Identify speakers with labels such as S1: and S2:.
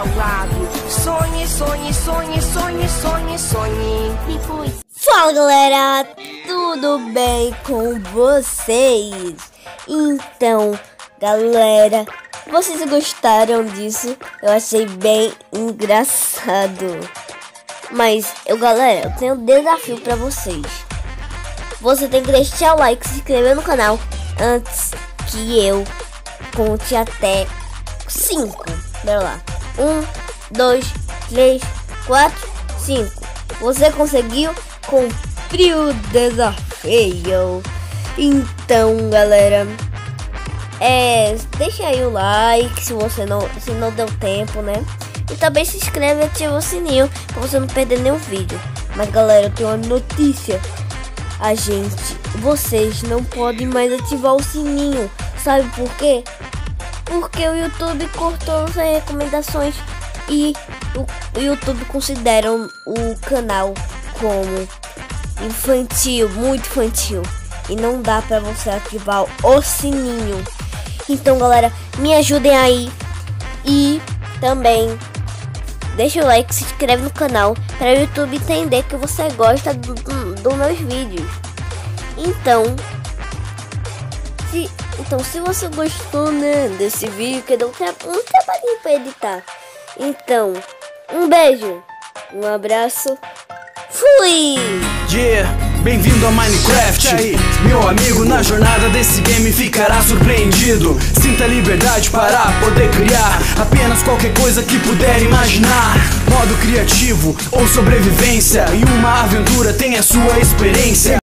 S1: lado. Sonhe, sonhe, sonhe, sonhe, sonhe, sonhe.
S2: Fala galera, tudo bem com vocês? Então galera, vocês gostaram disso? Eu achei bem engraçado. Mas galera, eu tenho um desafio pra vocês. Você tem que deixar o like, se inscrever no canal antes que eu conte até 5. Bora lá. 1, 2, 3, 4, 5. Você conseguiu? Cumpriu o desafio. Então galera, deixa aí o like se não deu tempo, né? E também se inscreve e ativa o sininho pra você não perder nenhum vídeo. Mas galera, eu tenho uma notícia. Vocês não podem mais ativar o sininho. Sabe por quê? Porque o YouTube cortou as recomendações e o YouTube considera o canal como infantil, muito infantil, e não dá pra você ativar o sininho. Então galera, me ajudem aí e também deixa o like, se inscreve no canal para o YouTube entender que você gosta dos meus vídeos. Então se você gostou, né, desse vídeo, que deu um trabalhinho para editar. Então, um beijo, um abraço, fui!
S3: Yeah, bem-vindo a Minecraft. Aí, meu amigo, na jornada desse game ficará surpreendido. Sinta a liberdade para poder criar apenas qualquer coisa que puder imaginar. Modo criativo ou sobrevivência, e uma aventura tem a sua experiência.